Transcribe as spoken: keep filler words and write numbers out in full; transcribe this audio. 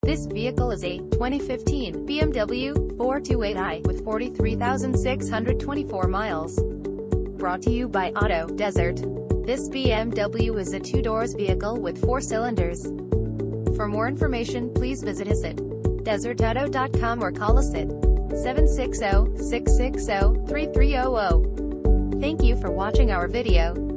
This vehicle is a twenty fifteen B M W four twenty-eight i with forty-three thousand six hundred twenty-four miles. Brought to you by Auto Desert. This B M W is a two-doors vehicle with four cylinders. For more information, please visit us at desert auto dot com or call us at seven six zero, six six zero, three three zero zero. Thank you for watching our video.